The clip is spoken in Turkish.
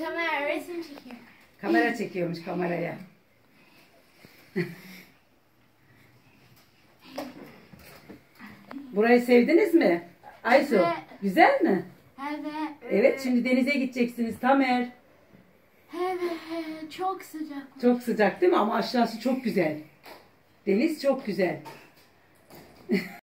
Kamera resim çekiyor. Kamera çekiyormuş kameraya. Burayı sevdiniz mi? Aysu, Evet. güzel mi? Evet. Evet, şimdi denize gideceksiniz Tamer. Evet, çok sıcak. Çok sıcak değil mi? Ama aşağısı çok güzel. Deniz çok güzel.